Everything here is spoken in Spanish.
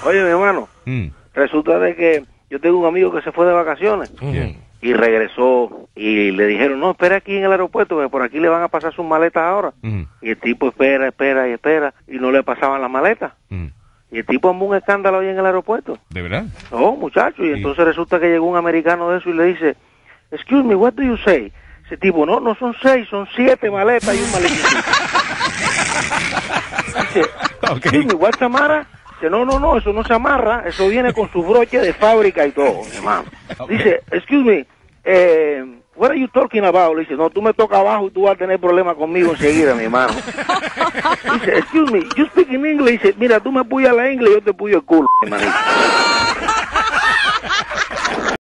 Oye, mi hermano, resulta de que yo tengo un amigo que se fue de vacaciones y regresó y le dijeron, no, espera aquí en el aeropuerto, que por aquí le van a pasar sus maletas ahora. Y el tipo espera y no le pasaban las maletas. Y el tipo armó un escándalo ahí en el aeropuerto. ¿De verdad? Oh, muchacho, y entonces resulta que llegó un americano de eso y le dice, excuse me, what do you say? Ese tipo, no son 6, son 7 maletas y un maletito. Dice, excuse me, what's Samara? Dice, no, eso no se amarra, eso viene con su broche de fábrica y todo, hermano. Dice, excuse me, what are you talking about? Le dice, no, tú me tocas abajo y tú vas a tener problemas conmigo enseguida, mi hermano. Dice, excuse me, you speak in English. Dice, mira, tú me puyas la inglés y yo te puyo el culo, hermanito.